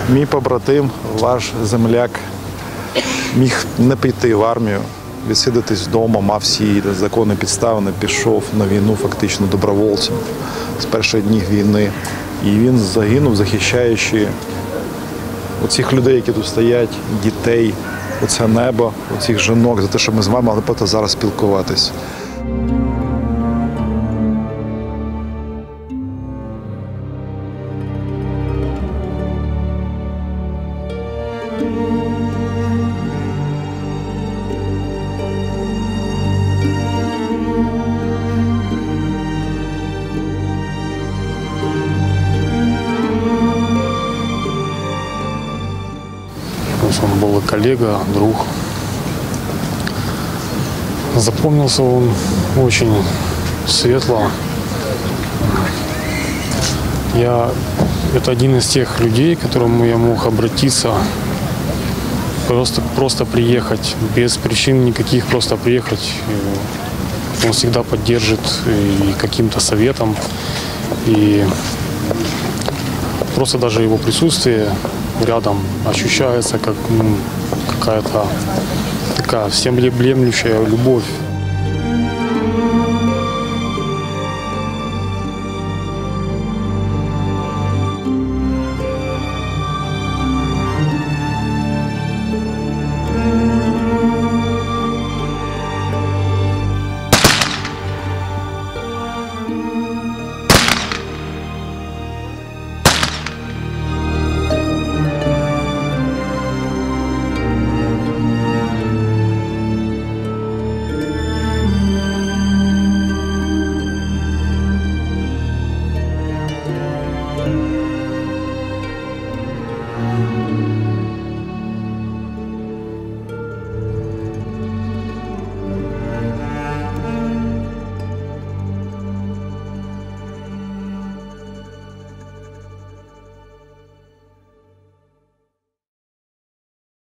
Мій побратим, ваш земляк, міг не піти в армію, відсидитись вдома, мав всі законні підстави, пішов на війну фактично добровольцем з перших днів війни. І він загинув, захищаючи оцих людей, які тут стоять, дітей, оце небо, оцих жінок, за те, що ми з вами могли просто зараз спілкуватись. Он был и коллега, друг. Запомнился он очень светло. Это один из тех людей, к которому я мог обратиться, просто приехать, без причин никаких, просто приехать. Он всегда поддержит и каким-то советом, и просто даже его присутствие рядом ощущается как какая-то такая всеобъемлющая любовь.